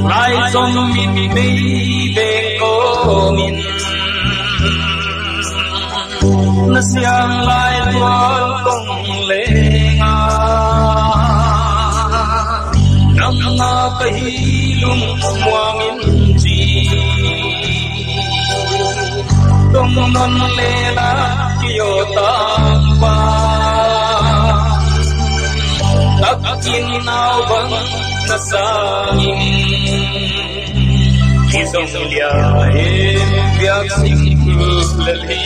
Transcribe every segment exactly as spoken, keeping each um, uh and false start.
lại dòng min mi về cô min nó xiang lại luôn công lệ nga năm na cái lung mua min chi tung non lệ la kiyo tam pa tak in nào vâng na sangin isong lia em biak sing lali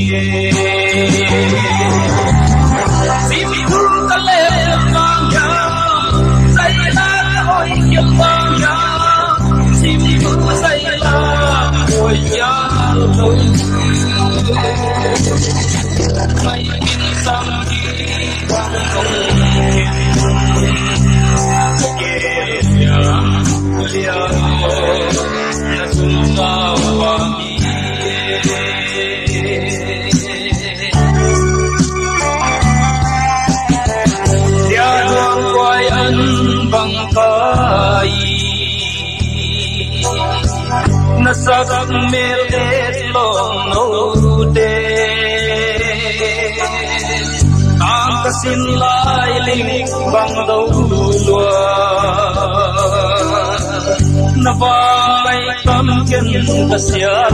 sim tu kale mang ya sai la oi kyam mang ya sim tu sai la oi ya loi mai in sam di bang kong nasak mel long no de ang kasin lai ling bang do lua na vai kam ken kasian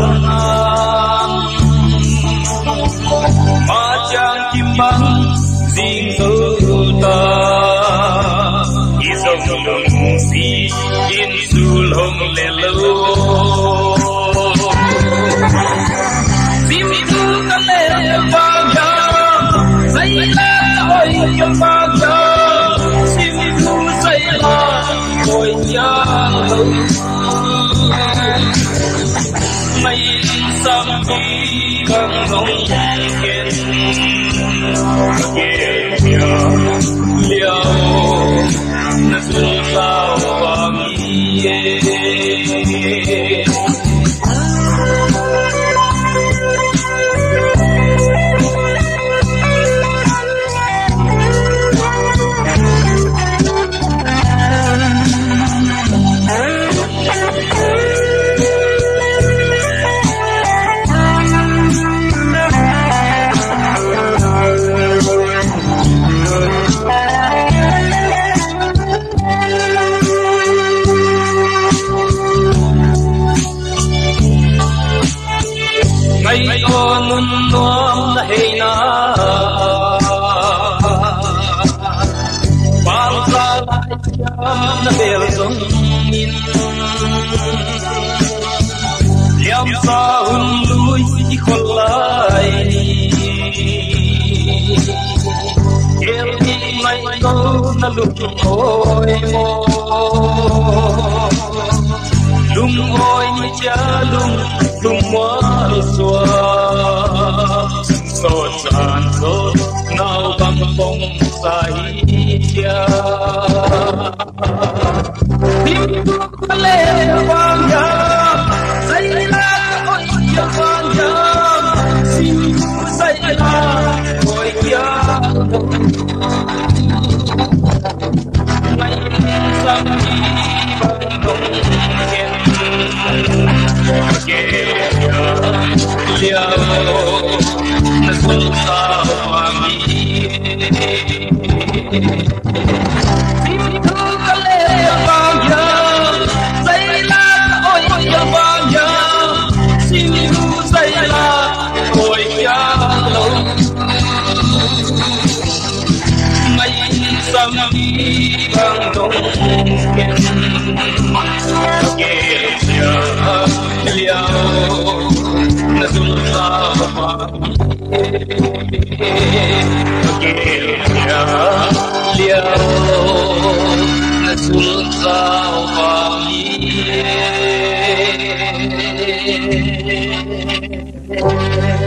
ma chang kim bang ding tu ta isong lung si in sul hong le lo sim tu kale bang ya sai la oi kim bang ya sim tu sai la oi ya mai sam đi bang hong ken ke ya liao na sul sao bang ye ngày con nuông hay na bang ra lại na bel song min liam sa hun lui i khol lai kel ni mai ko na lu oi mo lung oi ni cha lung lung mo xua so san so nào băng bông sai chia tim tu lệ vang ya say la oi ya vang ya sim say la oi ya ngày sang đi băng bông liao na sul sao bang sim tu kale bang ya sai la oi ya bang ya sim tu sai la oi ya lo mai sam đi bang dong ken ke ya liao na sul sao bang ke ya liao na sul sao bang